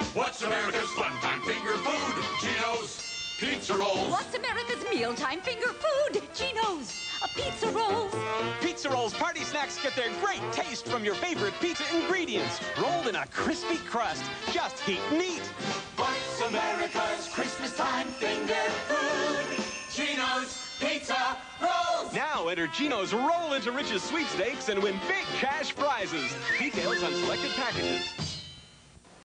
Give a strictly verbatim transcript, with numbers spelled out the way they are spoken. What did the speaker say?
What's America's fun-time finger food? Geno's Pizza Rolls. What's America's mealtime finger food? Geno's a Pizza Rolls. Pizza Rolls party snacks get their great taste from your favorite pizza ingredients, rolled in a crispy crust. Just heat and eat. What's America's Christmas time finger food? Geno's Pizza Rolls. Now enter Geno's Roll into Riches sweepstakes and win big cash prizes. Details on selected packages.